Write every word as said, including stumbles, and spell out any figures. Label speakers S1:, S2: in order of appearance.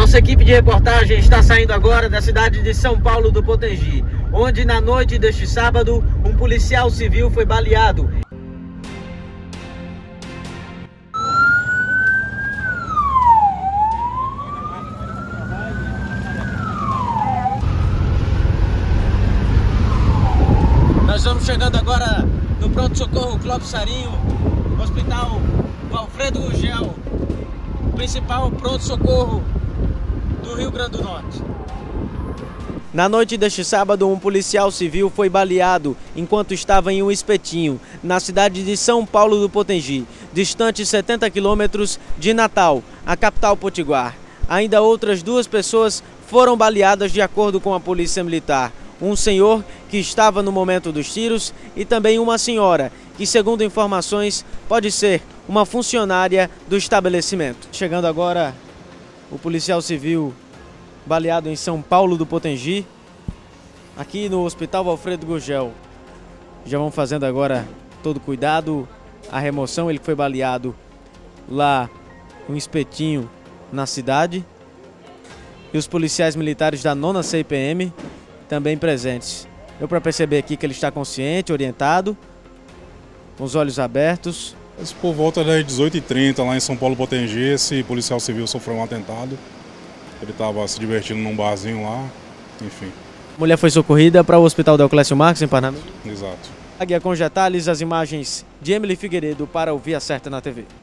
S1: Nossa equipe de reportagem está saindo agora da cidade de São Paulo do Potengi, onde na noite deste sábado um policial civil foi baleado. Nós estamos chegando agora no pronto-socorro Clóvis Sarinho, Hospital Alfredo Gurgel, principal pronto-socorro do Rio Grande do Norte. Na noite deste sábado, um policial civil foi baleado enquanto estava em um espetinho, na cidade de São Paulo do Potengi, distante setenta quilômetros de Natal, a capital potiguar. Ainda outras duas pessoas foram baleadas de acordo com a polícia militar. Um senhor que estava no momento dos tiros e também uma senhora, que segundo informações pode ser uma funcionária do estabelecimento. Chegando agora o policial civil baleado em São Paulo do Potengi, aqui no Hospital Alfredo Gurgel. Já vão fazendo agora todo cuidado, a remoção. Ele foi baleado lá no espetinho na cidade. E os policiais militares da nona C P M também presentes. Deu para perceber aqui que ele está consciente, orientado, com os olhos abertos.
S2: Por volta das dezoito e trinta, lá em São Paulo Potengi, esse policial civil sofreu um atentado. Ele estava se divertindo num barzinho lá, enfim.
S1: A mulher foi socorrida para o Hospital Deoclésio Marques, em Parnamirim.
S2: Exato.
S1: Aqui é com detalhes as imagens de Emily Figueiredo para o Via Certa na T V.